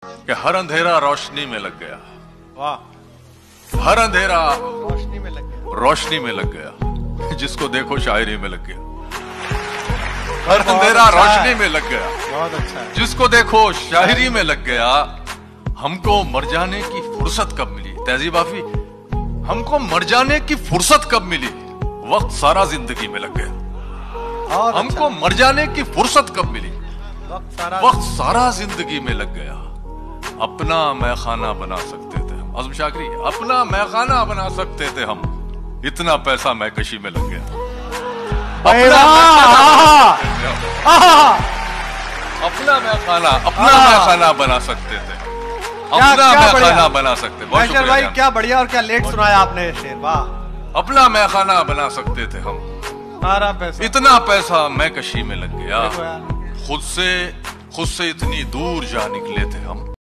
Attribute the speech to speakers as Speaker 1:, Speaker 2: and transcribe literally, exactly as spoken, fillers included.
Speaker 1: कि हर अंधेरा रोशनी में लग गया।
Speaker 2: वाह।
Speaker 1: हर अंधेरा
Speaker 2: रोशनी में लग गया।
Speaker 1: रोशनी में लग गया, जिसको देखो शायरी में लग गया। हर अंधेरा रोशनी में लग गया,
Speaker 2: बहुत अच्छा है।
Speaker 1: जिसको देखो शायरी में लग गया। हमको मर जाने की फुर्सत कब मिली? तहजीब आफी, हमको मर जाने की फुर्सत कब मिली? वक्त सारा जिंदगी में लग गया।
Speaker 2: और
Speaker 1: हमको
Speaker 2: अच्छा।
Speaker 1: मर जाने की फुर्सत कब मिली?
Speaker 2: वक्त सारा
Speaker 1: वक्त सारा जिंदगी में लग गया। अपना मैखाना बना सकते थे हम। आज़म शाकरी, अपना मैखाना बना सकते थे हम, इतना पैसा मैकशी में लग गया। अपना अपना मैखाना अपना मैखाना बना सकते थे, अपना मैखाना बना सकते। बहुत
Speaker 2: भाई
Speaker 1: शुक्रिया
Speaker 2: क्या बढ़िया और क्या लेट सुनाया आपने ये शेर। वाह।
Speaker 1: अपना मैखाना बना सकते थे हम,
Speaker 2: सारा पैसा,
Speaker 1: इतना पैसा मैकशी में लग गया।
Speaker 2: देखो यार।
Speaker 1: खुद से खुद से इतनी दूर जा निकले थे हम।